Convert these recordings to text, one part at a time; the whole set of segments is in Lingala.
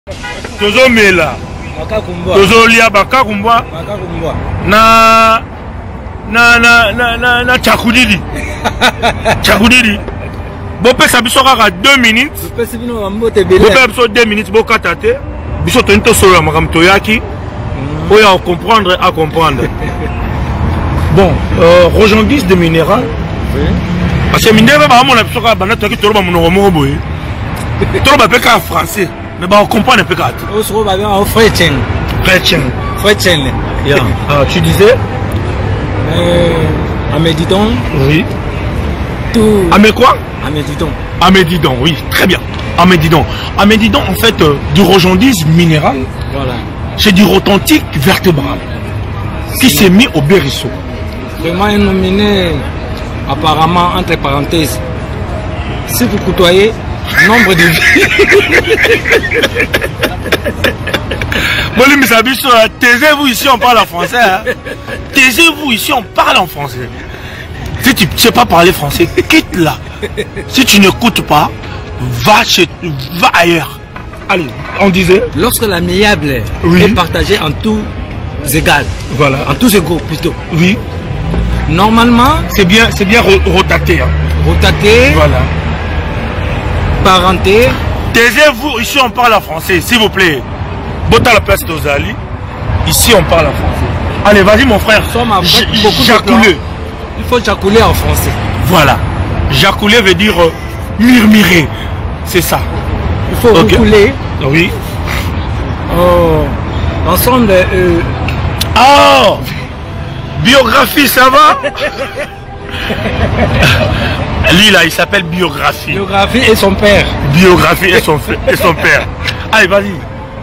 Tozo mela. Tozo lia baka kumbwa. Na chakulili. Chakulili. Bopé ça biso kaka 2 minutes. Bopé biso 2 minutes bo katate. Biso to nto solo makam to yaki. Oya comprendre à comprendre. Bon, rejoindis de minéral. Oui. Parce que minéral ba mon biso ka bana to ki to ba mon romo boy. To ba peka français. Mais bah on comprend un peu quand. On se retrouve en Frétien. Frétien. Yeah. Tu disais Amédidon. Oui. Tout. Amé quoi? Amédidon. Amédidon, oui, très bien. Amédidon. Amédidon, en fait, du rojondise minéral. Voilà. C'est du authentique vertébral qui s'est mis au berceau. Vraiment un nominé, apparemment, entre parenthèses. Si vous côtoyez, nombre de vies. Taisez-vous ici, on parle en français. Hein? Taisez-vous ici, on parle en français. Si tu ne sais pas parler français, quitte là. Si tu n'écoutes pas, va ailleurs. Allez, on disait. Lorsque l'amiable est partagé en tous égaux. Voilà. En tous égaux plutôt. Oui. Normalement. C'est bien rotaté. Hein. Rotaté. Voilà. Parenté. Taisez-vous, ici on parle en français, s'il vous plaît. Bota la place d'Ozali. Ici on parle en français. Allez, vas-y mon frère. Jacouler. Il faut jacouler en français. Voilà. Jacouler veut dire murmurer. C'est ça. Il faut recouler. Oui. Oh. Ensemble. Oh. Biographie, ça va? Lui là, il s'appelle Biographie. Biographie et son père. Biographie et son père. Allez, vas-y.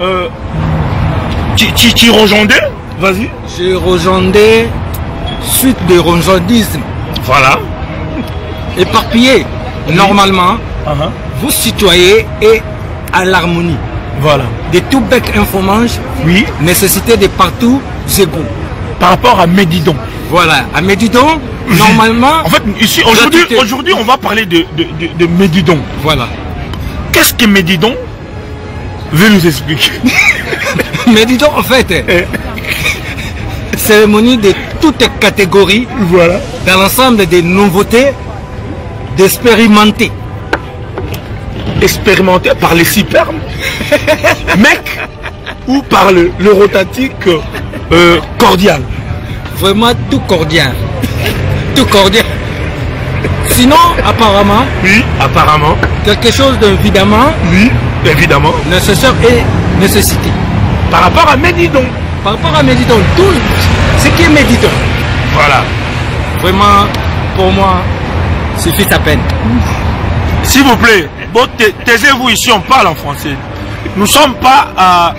Tu rejoindais? Vas-y. J'ai rejoindé suite de rejoindisme. Voilà. Éparpillé. Normalement, vous citoyez et à l'harmonie. Voilà. De tout bec informange. Oui. Nécessité de partout égaux. Par rapport à Médidon. Voilà. À Médidon, normalement. En fait, ici, aujourd'hui, on va parler de Médidon. Voilà. Qu'est-ce que Médidon veut nous expliquer? Médidon, en fait, cérémonie de toutes catégories. Voilà. Dans l'ensemble des nouveautés, d'expérimenter. Expérimenter par les spermes, mec, ou par le rotatique cordial. Vraiment tout cordial. Tout cordial. Sinon, apparemment. Oui, apparemment. Quelque chose d'évidemment. Oui, évidemment. Nécessaire et nécessité. Par rapport à Médidon. Par rapport à Médidon. Tout ce qui est Médidon. Voilà. Vraiment, pour moi, suffit à peine. S'il vous plaît, bon, taisez-vous ici, on parle en français. Nous ne sommes pas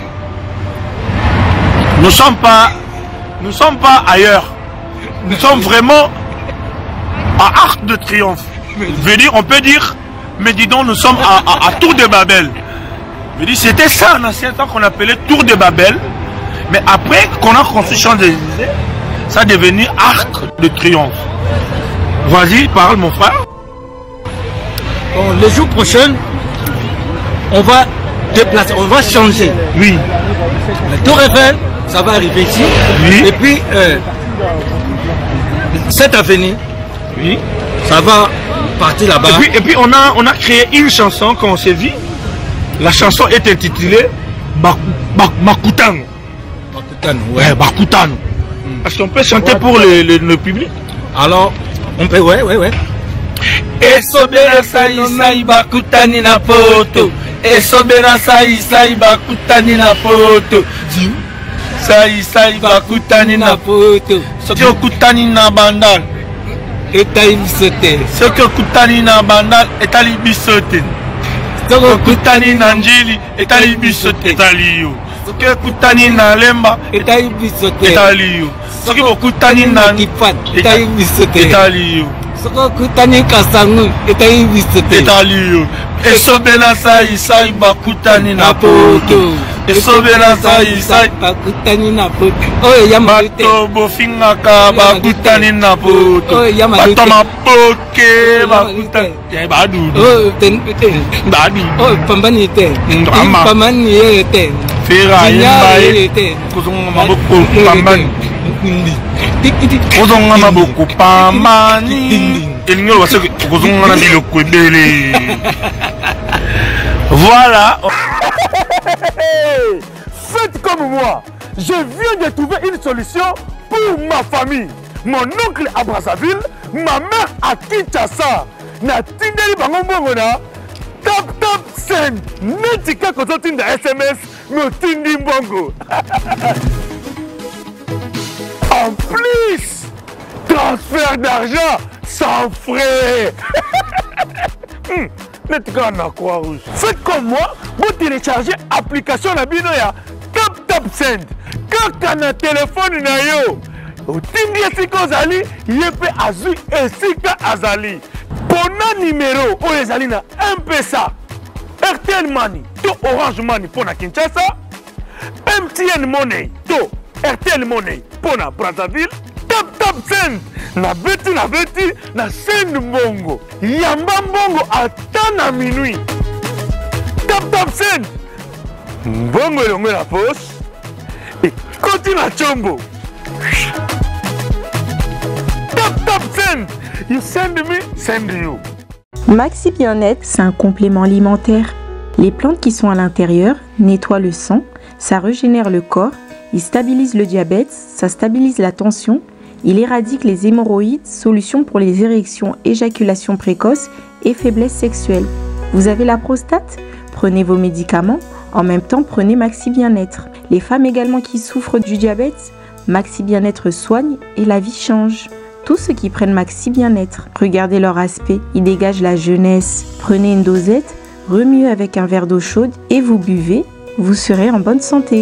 ailleurs. Nous sommes vraiment à Arc de Triomphe. On peut dire, mais dis donc, nous sommes à Tour de Babel. C'était ça en ancien temps qu'on appelait Tour de Babel. Mais après qu'on a construit Champs-Élysées, ça est devenu Arc de Triomphe. Vas-y, parle mon frère. Bon, les jours prochains, on va déplacer, on va changer. Oui. La Tour Eiffel, ça va arriver ici. Oui. Et puis, cette avenue, oui, ça va partir là-bas. Et puis on a créé une chanson quand on s'est vu. La chanson est intitulée Bakoutan. Bakoutan, ouais. Bakoutan. Est-ce qu'on peut chanter pour le public? Alors, on peut, ouais. Esobera sai bakutani na poto. Esobera sai bakutani na poto. Sai bakutani na poto. Soki okutani na bandal etali biso te. Soki okutani na bandal etali biso te. Soki okutani na njili etali biso te. Etali yo. Soki okutani na lemba etali biso te. Etali yo. Soki okutani na kipat etali biso te. Etali yo. Soko kutani kasangu etali biso te. Etali yo. Esobela sai bakutani na poto. esobela sai bakutani na poto oyo ya maluté bato bofingaka bakutani na poto bato mapoke bakutani badudu oyo pambani te pambani ye te fera yembaye kozonga maboko pambani kozonga maboko pambani elingi oyo base kozonga na biloko ebele voilà. Faites comme moi. Je viens de trouver une solution pour ma famille. Mon oncle à Brazzaville, ma mère à Kinshasa. Na tindeli bango mbongo na tap send. Netika kozo tinda SMS no tindi mbongo. En plus, transfert d'argent sans frais. Faites comme moi, vous téléchargez l'application de Tap Send. Quand on a téléphone, vous avez Azali, Azui et Sika Azali. Pour numéro, vous avez M-Pesa, RTL Money, Orange Money pour Kinshasa, MTN Money, RTL Money pour Brazzaville. Tap Send. Na beti na send mbongo yamba mbongo ata na minuit. Tap Send mbongo elongo na poche ekoti na chombo. Tap Send, you send me, send you. Maxi Bien-être, c'est un complément alimentaire. Les plantes qui sont à l'intérieur nettoient le sang, ça régénère le corps, il stabilise le diabète, ça stabilise la tension. Il éradique les hémorroïdes, solution pour les érections, éjaculation précoce et faiblesse sexuelle. Vous avez la prostate? Prenez vos médicaments, en même temps prenez Maxi Bien-être. Les femmes également qui souffrent du diabète, Maxi Bien-être soigne et la vie change. Tous ceux qui prennent Maxi Bien-être, regardez leur aspect, ils dégagent la jeunesse. Prenez une dosette, remuez avec un verre d'eau chaude et vous buvez, vous serez en bonne santé.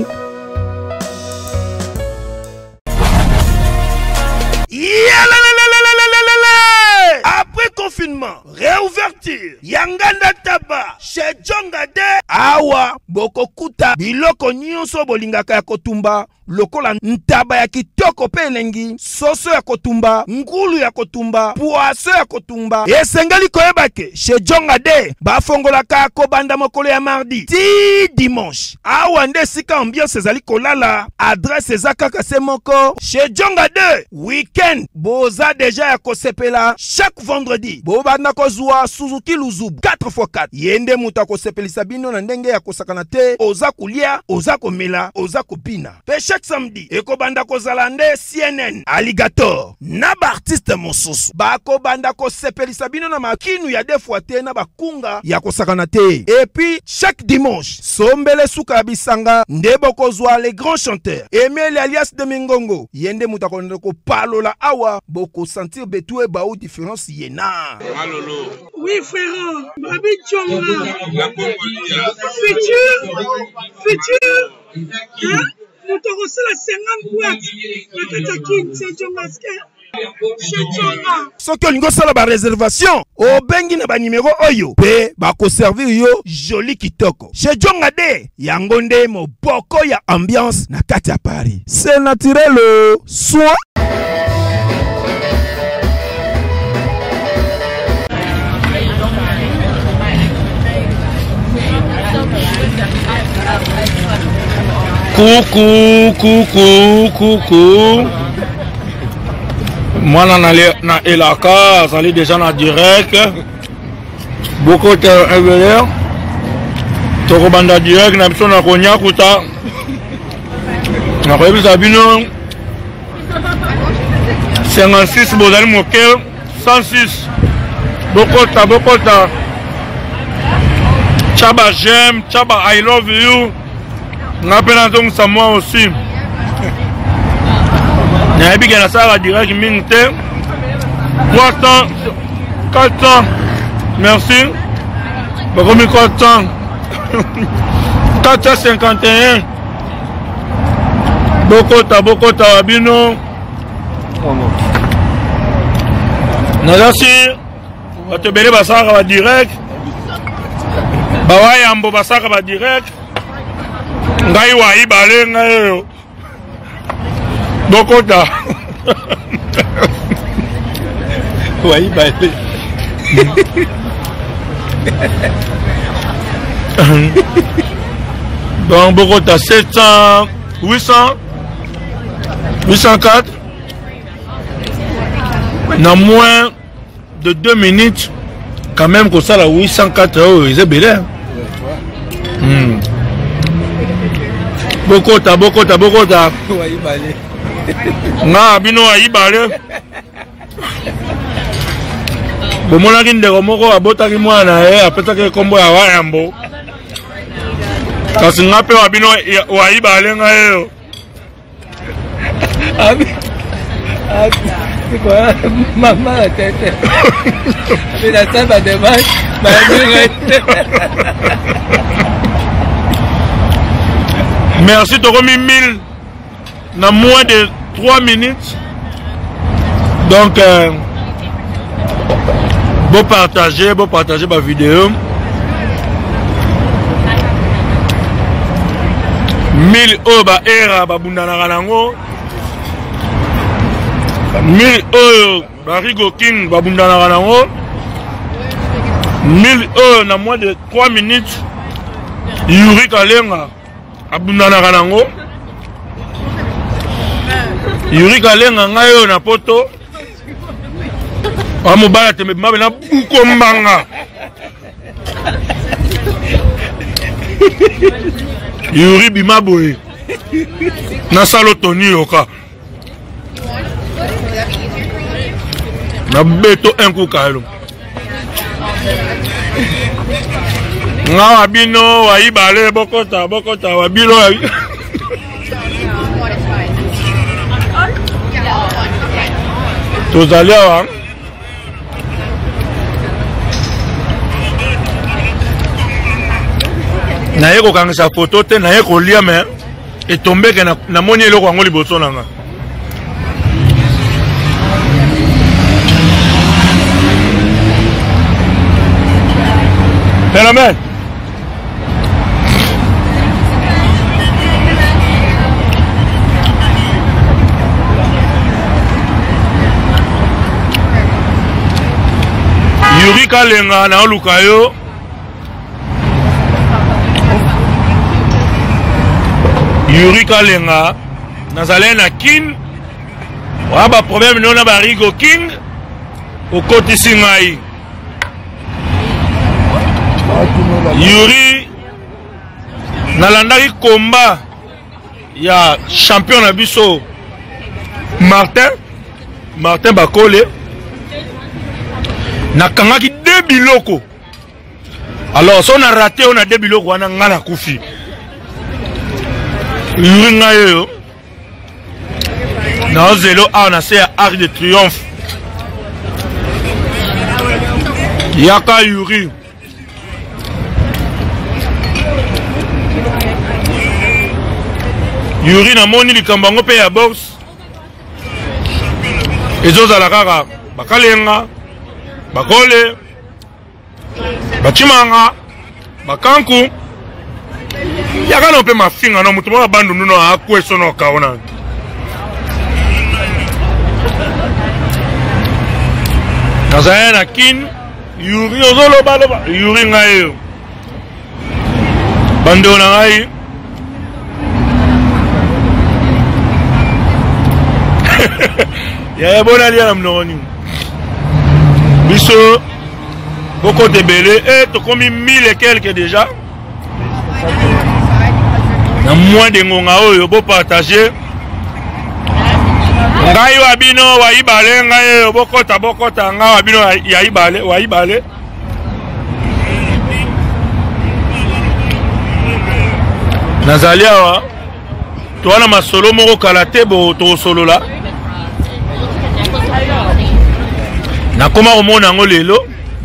Après confinement, réouverture, Yanganda Taba, chez Djongade, Awa, Bokokuta, Biloko Nyonso Bolingaka ya Kotumba, lokola ntaba ya kitoko pe elengi, soso ya kotumba, ngulu ya kotumba, poaso ya kotumba. Esengali koyebake, chez Djongade, bafongolaka kobanda mokolo ya mardi, ti dimanche. Awa nde sika ambiance ezali kolala, adresse ezaka se moko, chez Djongade, weekend, boza deja ya kosepela, chaque vendredi, bobanda kozwa Suzuki Luzubu, 4x4. Yende muta kosepelisa bino na ndenge ya kosakana te, oza kulia, oza komela, oza kopina. Pe chaque samedi, ekobanda kozala nde CNN, Alligator, na ba artiste mosusu. Bako banda kosepelisa bino na makinu ya defwa te na bakunga ya kosakana te. Et puis, chaque dimanche, sombele suka bisanga, ndebo kozwa les grands chanteurs. Emile alias de Mingongo, yende muta ko palola awa, boko sentir betue ba ou différence yena. Malolo. Oui frère, Babi Tchonga. Futur. Hein? Nous t'avons reçu la 50 boîtes. La Katakin, c'est Djongaske. Soki olingo sala ba réservation o bengi na ba numéro oyo pe ba ko servir yo joli kitoko chez Djongade yango nde moboko ya ambiance na kati ya Paris. C'est naturel soit coucou. Moi na Elaka, azali déjà na direct. Beaucoup de éveillés. Toko banda direct na biso na konya kuta. Na koyebi sabino 56 bozali moke 106. Bokota. Chaba j'aime, Chaba I love you. Napena donc ça moi aussi. Nayebi que na sala direct minute 300 400 merci. Bakomi 400 451 Bokota wabino. Nazasi batebele basaka ba direct. Bawayambo basaka ba direct. ngai wa ibale ngai bokota wa ibale donc bokota 700 804 na moins de 2 minutes quand même que ça la 804 euros c'est belé bokota wa ibale nga bino wa ibale bomonaki ndeko moko abotaki mwana ye apesaki kombo ya wayambo kasi nga mpe wa bino wa ibale nga yeyo Maman la tête. Mais la tête va demain. Merci, tu as remis 1000 dans moins de 3 minutes. Donc, bon partager ma vidéo. 1000 euros ba era ba bundana kanango. 1000 euros Barigo King babundana kanango. 1000 euros na moins de 3 minutes. Yuri Kalenga abundana kanango. Yuri Kalenga ngayo na poto. Amobala teme mabe na buko mbanga. Yuri bimaboye. Na salo Tony Oka. Na beto enku kaelo. Nga wabino wa ibale bokota wabilo tozalia wa na yeko kangisa photo te na yeko lia me etombeke na moni eloko yango liboso nanga. Phénomène. Yuri Kalenga na Lukayo. Yuri Kalenga nazale na kin. Waba problème non na Barigo King. Au côté Singai. Yuri nalandaki combat ya champion na biso Martin Bakole nakangaki 2 biloko. Alors so na raté on a 2 biloko wana ngana kufi. Yuri ngayo na zelo ana se Arc de Triomphe yaka Yuri. Yuri na moni likambango pe ya box ezozala kaka bakalenga bakole bachimanga bakanku yakana pe mafinga no mutu mwa bandu nuno akweso no kaona. Nazaya na kin Yuri ozolo baloba Yuri ngayo bando na ngai ya bona lia na mnoni biso beaucoup de belé et to komi 1000 et quelques déjà na moins de ngonga oyo bo partager ngai wa bino wa ibale ngai bokota ngai wa bino ya ibale wa ibale nazalia wa to wana masolo moko kalate bo to solo la nakoma komona ngo lelo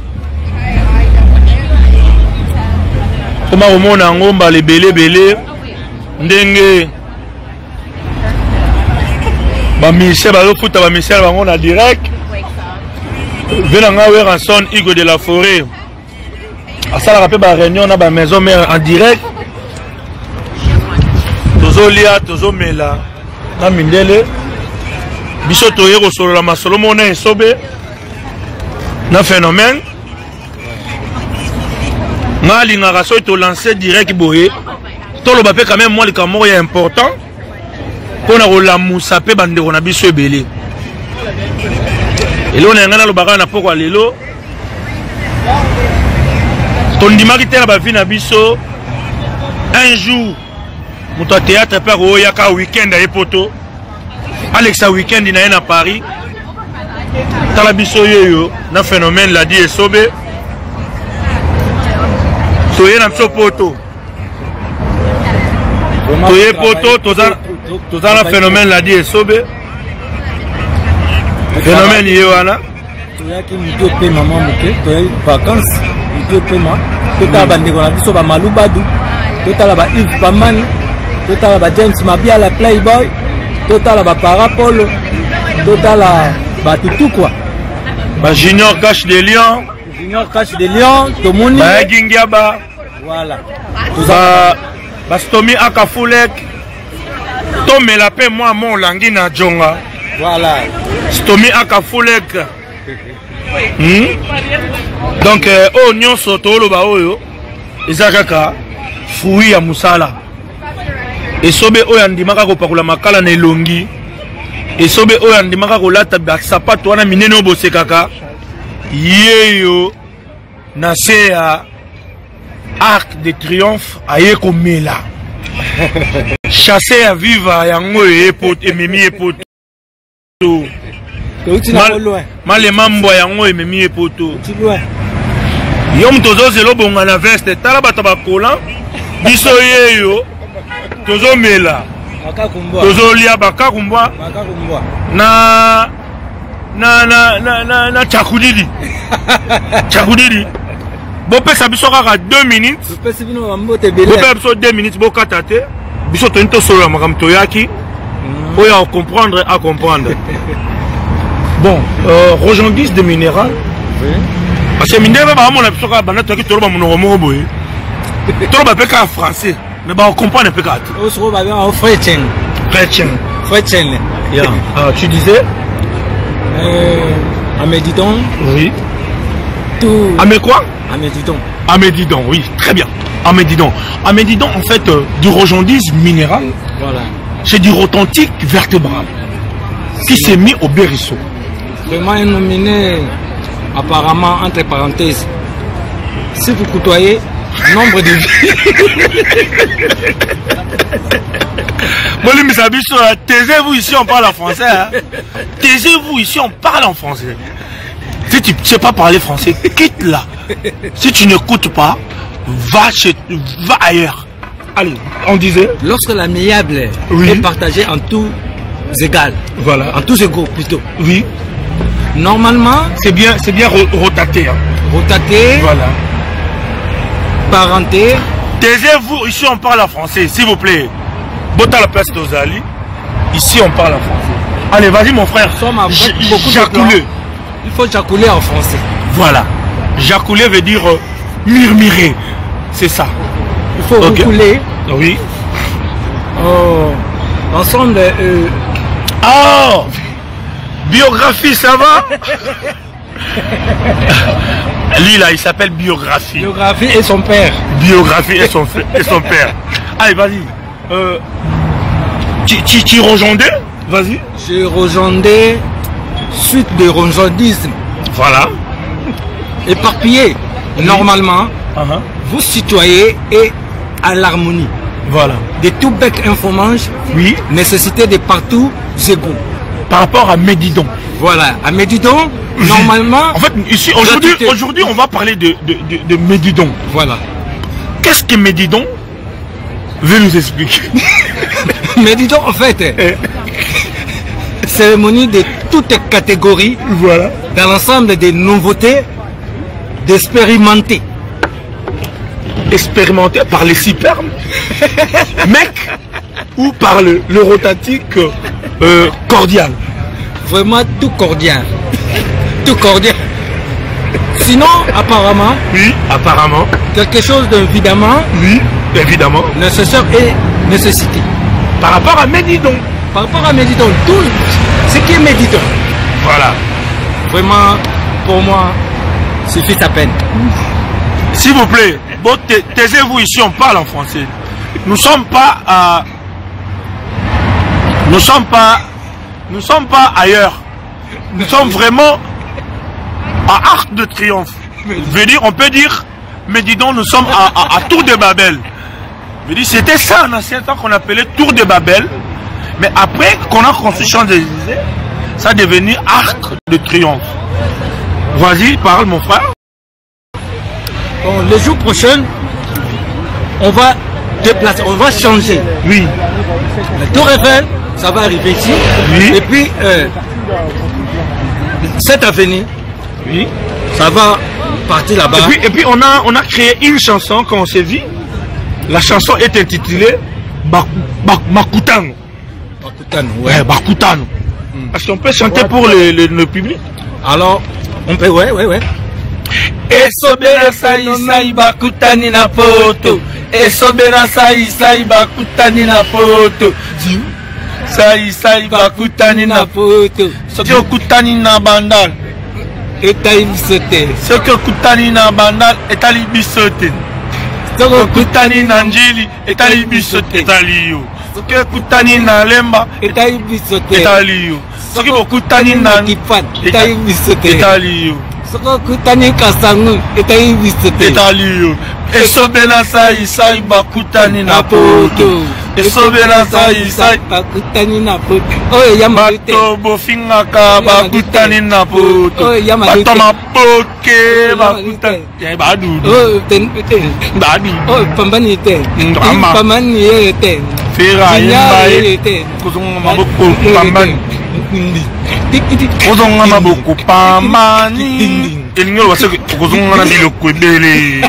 koma komona ngo mbale belé ndenge ba ministère ba lofuta ba ministère bango na direct venanga Weranson Hugo de la Forêt asala pe ba réunion na ba maison mère en direct tozolia tozomela na mindele biso toye kosolola masolo mona esobe na phénomène nga lingaka soki tolance direct boye toloba mpe quand même mwa likambo moko ya important mpona kolamusa mpe bandeko na biso ebele eloko na yangai nalobaka na poko ya lelo tondimaki te na bavi na biso un jour moto ya théâtre mpe akoyaka weekend aye poto alexa weekend na ye na Paris tala biso yoyo na phénomène ladi esobe toye na biso poto toye poto toza na phénomène ladi esobe phénomène ye wana toyaki mutu opema mwa moke toyaki vacances mutu opema totala bandeko na biso bamalubadu totala ba Yves Pamani totala ba James Mabiala Playboy totala ba Parapolo totala ba Tutukwa ba Junior Cache de Lion tomoni ba Gingiaba voilà ba Stomi Akafulek tomela pe moi mon langi na jonga voilà Stomi Akafulek donc o nyonso toloba oyo eza kaka fui ya musala esobe oyo andimaka kopakula makala na elongi esobe oyo andimaka kolata basapato wana minene oyo bosekaka yeyo na se ya Arc de Triomphe aye komela chasse ya viva yango ememi epoto malema mbwa yango ememi epoto yo mutu ozozela obonga na veste tala bato bakola biso yeyo tozomela tozolia bakakumbwa na chakudidi bopesa biso kaka 2 minutes bopesa biso 2 minutes bokata te biso toni tosolola makambo toyaki oyo à comprendre bon rejoindise de minéral parce que minéral baamona biso kaka banda toyaki toloba monoko moko boye toloba mpe kaka français mais baocomprendre mpe kaka te Frétien. Yeah. Tu disais Amédidon. Oui. Tout. Amé quoi? Amédidon. Amédidon, oui, très bien. Amédidon. Amédidon, en fait, du rojandise minéral. Voilà. C'est du authentique vertébral qui s'est mis au berceau. Vraiment un nominé, apparemment, entre parenthèses. Si vous côtoyez nombre de vies. Taisez-vous ici, on parle en français. Hein? Taisez-vous ici, on parle en français. Si tu ne sais pas parler français, quitte là. Si tu n'écoutes pas, va ailleurs. Allez, on disait. Lorsque l'amiable est partagé en tous égales. Voilà. En tous égaux plutôt. Oui. Normalement. C'est bien rotaté. Hein. Rotaté. Voilà. Parenté. Taisez-vous, ici on parle en français, s'il vous plaît. Bota la place d'Ozali. Ici on parle en français. Allez, vas-y mon frère. Jacouler. Il faut jacouler en français. Voilà. Jacouler veut dire murmurer. C'est ça. Il faut recouler. Oui. Ensemble. Oh, biographie, ça va? Lui là, il s'appelle Biographie. Biographie et son père. Biographie et son père. Allez, vas-y. Tu rejoindais? Vas-y. J'ai rejoindé suite de rejoindisme. Voilà. Éparpillé. Normalement, vous citoyez et à l'harmonie. Voilà. De tout bec informange. Oui. Nécessité de partout égaux. Par rapport à Médidon. Voilà. À Médidon, normalement. En fait, ici, aujourd'hui, on va parler de Médidon. Voilà. Qu'est-ce que Médidon veut nous expliquer? Médidon, en fait, cérémonie de toutes catégories. Voilà. Dans l'ensemble des nouveautés, d'expérimenter. Expérimenté par les cypermes, mec, ou par le rotatique cordial. Vraiment tout cordial. Tout cordial. Sinon, apparemment. Oui, apparemment. Quelque chose d'évidemment. Oui, évidemment. Nécessaire et nécessité. Par rapport à Médidon. Par rapport à Médidon, tout ce qui est Médidon. Voilà. Vraiment, pour moi, suffit à peine. S'il vous plaît, bon, taisez-vous ici, on parle en français. Nous sommes pas ailleurs. Nous sommes vraiment à Arc de Triomphe. On peut dire, mais dis donc, nous sommes à Tour de Babel. C'était ça en ancien temps qu'on appelait Tour de Babel. Mais après qu'on a construit Champs-Élysées, ça a devenu Arc de Triomphe. Vas-y, parle mon frère. Bon, les jours prochains, on va déplacer, on va changer. Oui. La Tour Eiffel, ça va arriver ici. Oui. Et puis, cette avenue, Oui. ça va partir là-bas. Et puis on a créé une chanson quand on s'est vu. La chanson est intitulée Bakutano. Bakutano, Ouais, Bakutano. Est-ce qu'on peut chanter pour le public? Alors, on peut, ouais. Esobera sai bakutani na poto. Esobera sai bakutani na poto. Sai bakutani na poto. Soki okutani na bandal Etali bisote. soki okutani na bandal etali biso te. Soki okutani na njili etali biso te. Etali yo. Soki okutani na lemba Etali bisote. Etali yo. soki okutani na Kifat. Etali bisote. Etali yo. Soki okutani kasangu. Etali bisote. Etali yo. esobela sai bakutani na poto. Esobela sai bakutani na poto. Oyo ya malute. bato bofingaka bakutani na poto. Oyo ya malute. Bato maboke bakutani. Badudu. Oh, ten. Badudu. Oh, pambani ten. Ndama. Pambani ye ten. Fera yemba ye. ten. Kozonga maboko pambani. Kozonga maboko pambani. Elingelo baseke kozonga na biloko ebele.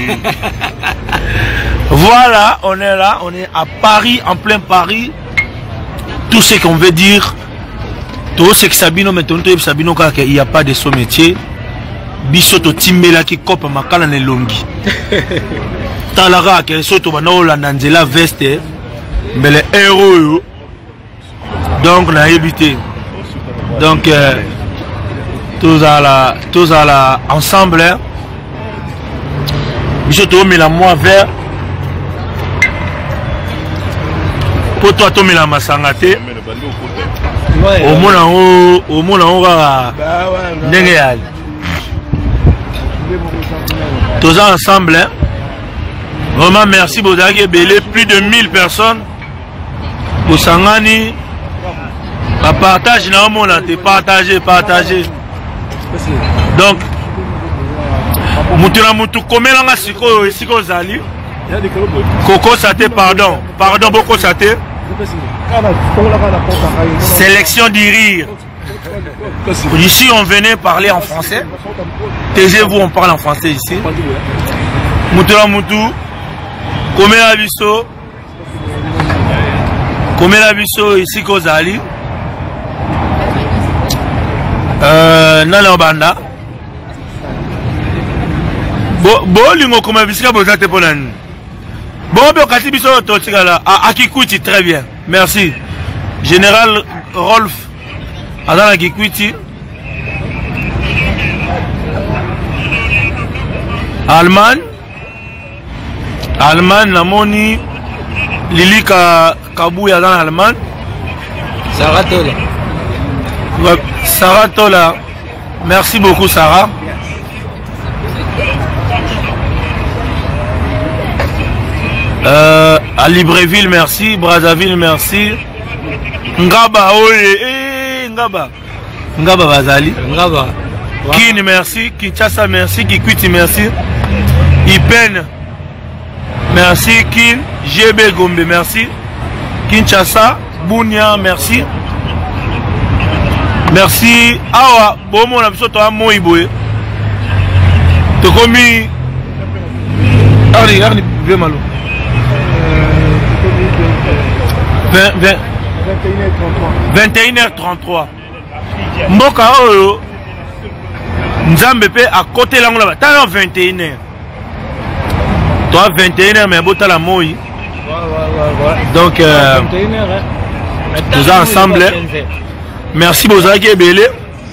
Voilà, on est là, on est à Paris, en plein Paris. Tout ce qu'on veut dire, tout ce que Sabino maintenant, Sabino il n'y a pas de son métier. Bisoto timbela qui cope makala ne longi. Talara que soto banola nanzela veste, mais les héros. Donc on a évité. Donc tous à la ensemble. Hein. Bisoto met la moi vert. Pour toi, tu mets la massangate. Au moins, on va tous ensemble. Hein. Vraiment, merci, Bodagé Belé. Plus de 1000 personnes. Bosangani. Partage, non, partagez. Donc, Moutoula Moutou, comment on a Siko Zali? Coco Saté, pardon, Boko Saté. Sélection du rire. Ici, on venait parler en français. Taisez-vous, on parle en français ici. Moutoula Moutou, comment la biso ici Kozali. Nana Banda. Lingo comme visika bozate ponani. Bon, Kasi biso totikala Akikuiti très bien. Merci. Général Rolf Adana Akikuiti. Allemagne Namoni Lili Kabouya dans l'Allemagne. Sarah Tola. Merci beaucoup Sarah. À Libreville, merci. Brazzaville, merci. Ngaba, Ngaba Bazali. Ngaba. Kin, merci. Kinshasa, merci. Kikwiti, merci. Ipen, merci. Kin, GB Gombe, merci. Kinshasa, Bounia, merci. Merci. Awa, bon, mon absoto à Moïboé. Te commis. Allez, viens malo. 21h33. Mboka oyo Nzambe pe à côté là on là. T'as 21h. Toi 21h mais bota la moi. Donc 21h. Nous ensemble. Merci Bozaki Ebele.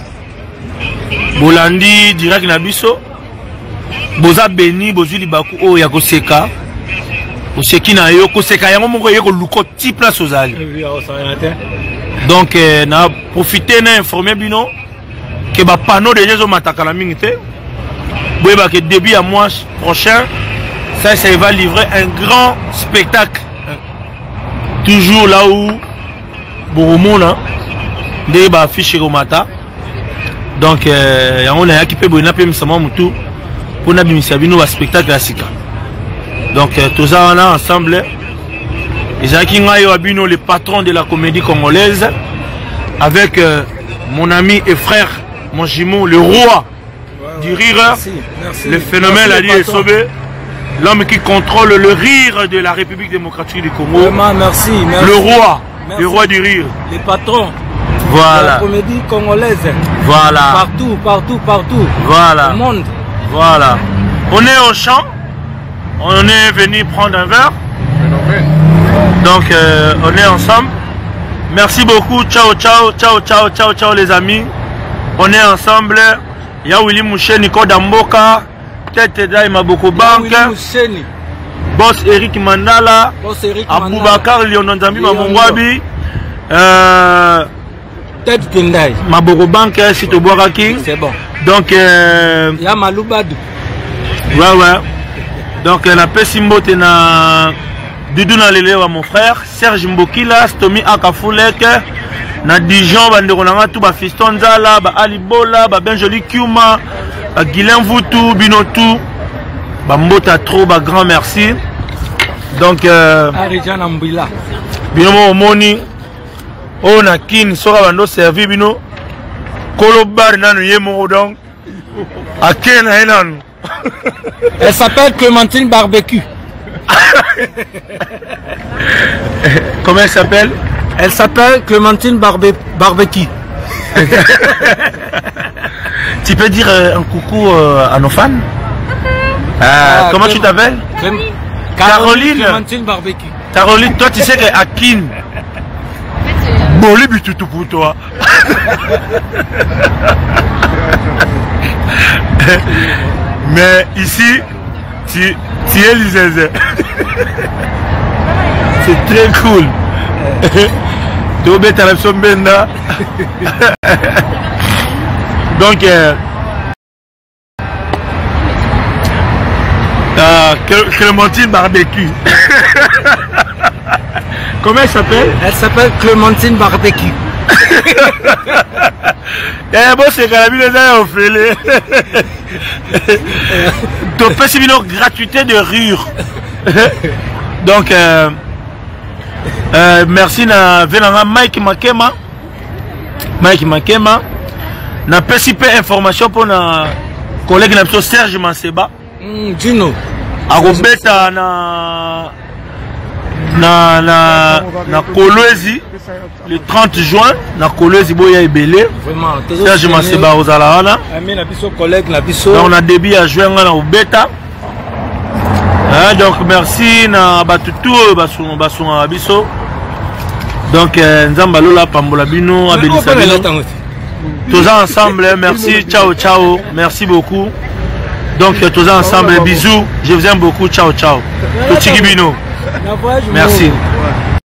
Bolandi direct na biso. Boza Beni Bozuli Baku o ya koseka. Oseki na yo koseka yango moko yeko luko ti place ozali. Donc na profiter na informer bino que ba panneau déjà zo matakala mingi te. Boyeba que début à mois prochain ça va livrer un grand spectacle. Toujours là où Boromona de ba affiche Romata. Donc on a équipé Boina pe misama mutu pour na bimisa bino ba spectacle asika. Donc tous ça on a ensemble. Isaki Ngayo Abino, le patron de la comédie congolaise, avec mon ami et frère, mon jumeau, le roi du rire, le phénomène Ali Essobé, l'homme qui contrôle le rire de la République démocratique du Congo. Vraiment, merci. Le roi, le roi du rire. Le patron. Voilà. De la comédie congolaise. Voilà. Partout, partout, partout. Voilà. Au monde. Voilà. On est au champ. On est venu prendre un verre. Donc on est ensemble. Merci beaucoup. Ciao, ciao, ciao, ciao, ciao, ciao les amis. On est ensemble. Il y a Willy Mouché, Nico Damboka, Tete Daima Boko Bank, Boss Eric Mandala, Aboubakar Liononzambi Mamongwabi, Tete Tendai, Maboko Bank, Sito Boaraki. C'est bon. Donc il y a Maloubadou. Ouais. Donc on a Pessimbo Tena. Doudou na lele wa mon frère Serge Mbokila, Stomi Akafulek, na Dijon bandeko nanga tout ba Fiston Nzala, ba Alibola, ba Benjoli Kiuma, ba Guilain Voutou, Binotou, ba Mbota trop, ba grand merci. Donc Arijana Mbila. Bino moni on a kin sora bando servi bino kolo bar nanu yemo donc akena enanu. Elle s'appelle Clémentine Barbecue. Comment elle s'appelle? Elle s'appelle Clémentine Barbecue. Tu peux dire un coucou à nos fans? Comment tu t'appelles? Caroline. Clémentine Barbecue. Caroline, toi tu sais que Akin. Bon, les buts tout pour toi. Mais ici, tu es Lisez. C'est très cool. Donc, Clémentine Barbecue. Comment elle s'appelle? Elle s'appelle Clémentine Barbecue. Bon, c'est Carabine Ophélie. Donc, c'est une gratuité de rire. Donc, merci na venanga Mike Makema. Na PCP information pour na collègue na Serge Manseba. Juno. Arobeta na Kolwezi le 30 juin na Kolwezi boya ebele. Vraiment. Serge Manseba ozala. Ami na biso collègue na biso. On a début à juin na Obeta. Donc merci na batutu basuna biso. Donc nzamba lola pambola bino abelisa bino. Tous ensemble, merci, ciao ciao, merci beaucoup. Donc tous ensemble, bisous, je vous aime beaucoup, ciao ciao. Merci.